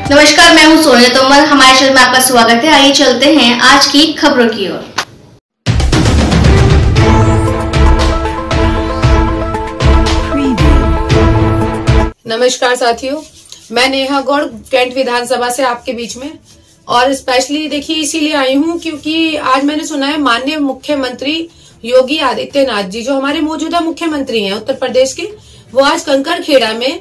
नमस्कार, मैं हूं सोनिया तोमर। हमारे चैनल में आपका स्वागत है। आइए चलते हैं आज की खबरों की ओर। नमस्कार साथियों, मैं नेहा गौड़ कैंट विधानसभा से आपके बीच में और स्पेशली देखिए इसीलिए आई हूं क्योंकि आज मैंने सुना है माननीय मुख्यमंत्री योगी आदित्यनाथ जी, जो हमारे मौजूदा मुख्यमंत्री हैं उत्तर प्रदेश के, वो आज कंकरखेड़ा में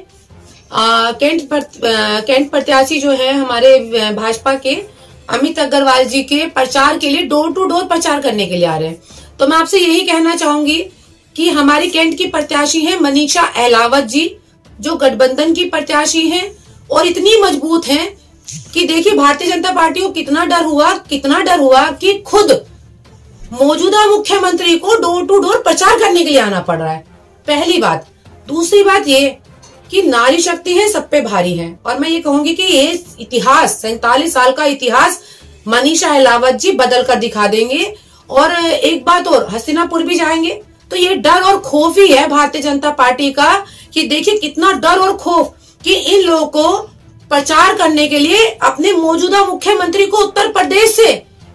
कैंट प्रत्याशी जो है हमारे भाजपा के अमित अग्रवाल जी के प्रचार के लिए डोर टू डोर प्रचार करने के लिए आ रहे हैं। तो मैं आपसे यही कहना चाहूंगी कि हमारी कैंट की प्रत्याशी है मनीषा अहलावत जी, जो गठबंधन की प्रत्याशी हैं और इतनी मजबूत हैं कि देखिए भारतीय जनता पार्टी को कितना डर हुआ कि खुद मौजूदा मुख्यमंत्री को डोर टू डोर प्रचार करने के लिए आना पड़ रहा है। पहली बात। दूसरी बात ये कि नारी शक्ति है, सब पे भारी है। और मैं ये कहूंगी कि ये इतिहास 47 साल का इतिहास मनीषा अहलावत जी बदल कर दिखा देंगे। और एक बात और, हस्तिनापुर भी जाएंगे तो ये डर और खौफ ही है भारतीय जनता पार्टी का कि देखिए कितना डर और खौफ कि इन लोगों को प्रचार करने के लिए अपने मौजूदा मुख्यमंत्री को उत्तर प्रदेश से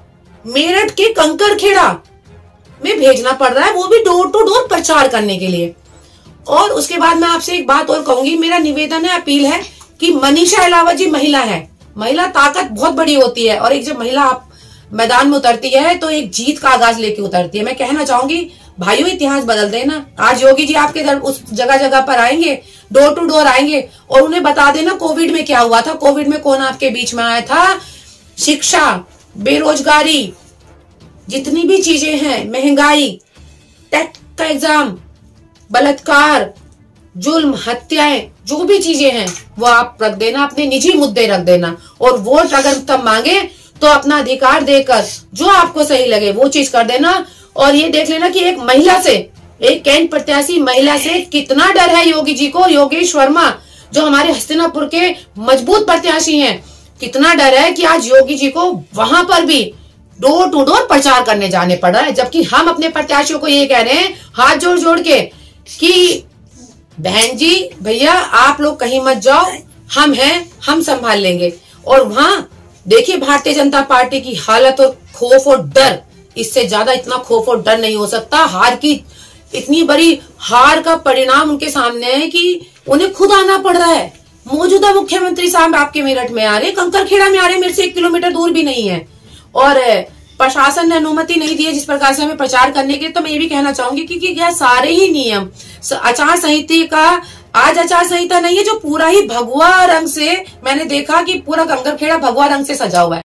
मेरठ के कंकरखेड़ा में भेजना पड़ रहा है, वो भी डोर टू डोर प्रचार करने के लिए। और उसके बाद मैं आपसे एक बात और कहूंगी, मेरा निवेदन है, अपील है कि मनीषा अहलावत जी महिला है, महिला ताकत बहुत बड़ी होती है और एक जब महिला आप मैदान में उतरती है तो एक जीत का आगाज लेके उतरती है। मैं कहना चाहूंगी भाइयों, इतिहास बदल देना। आज योगी जी आपके घर उस जगह जगह पर आएंगे, डोर टू डोर आएंगे और उन्हें बता देना कोविड में क्या हुआ था, कोविड में कौन आपके बीच में आया था। शिक्षा, बेरोजगारी, जितनी भी चीजें हैं, महंगाई, टेट का एग्जाम, बलात्कार, जुल्म, हत्याएं, जो भी चीजें हैं वो आप रख देना, अपने निजी मुद्दे रख देना। और वोट अगर तब मांगे तो अपना अधिकार देकर जो आपको सही लगे वो चीज कर देना। और ये देख लेना कि एक महिला से, एक कैंट प्रत्याशी महिला से कितना डर है योगी जी को। योगेश वर्मा जो हमारे हस्तिनापुर के मजबूत प्रत्याशी हैं, कितना डर है कि आज योगी जी को वहां पर भी डोर टू डोर प्रचार करने जाने पड़ रहा है। जबकि हम अपने प्रत्याशियों को ये कह रहे हैं हाथ जोड़ जोड़ के कि बहन जी, भैया आप लोग कहीं मत जाओ, हम हैं, हम संभाल लेंगे। और वहां देखिए भारतीय जनता पार्टी की हालत और खौफ और डर, इससे ज्यादा इतना खौफ और डर नहीं हो सकता। हार की इतनी बड़ी हार का परिणाम उनके सामने है कि उन्हें खुद आना पड़ रहा है। मौजूदा मुख्यमंत्री साहब आपके मेरठ में आ रहे, कंकरखेड़ा में आ रहे, मेरे से 1 किलोमीटर दूर भी नहीं है। और प्रशासन ने अनुमति नहीं दी है जिस प्रकार से हमें प्रचार करने के। तो मैं ये भी कहना चाहूंगी कि यह सारे ही नियम आचार संहिता का, आज आचार संहिता नहीं है जो पूरा ही भगवा रंग से, मैंने देखा कि पूरा कंकरखेड़ा भगवा रंग से सजा हुआ है।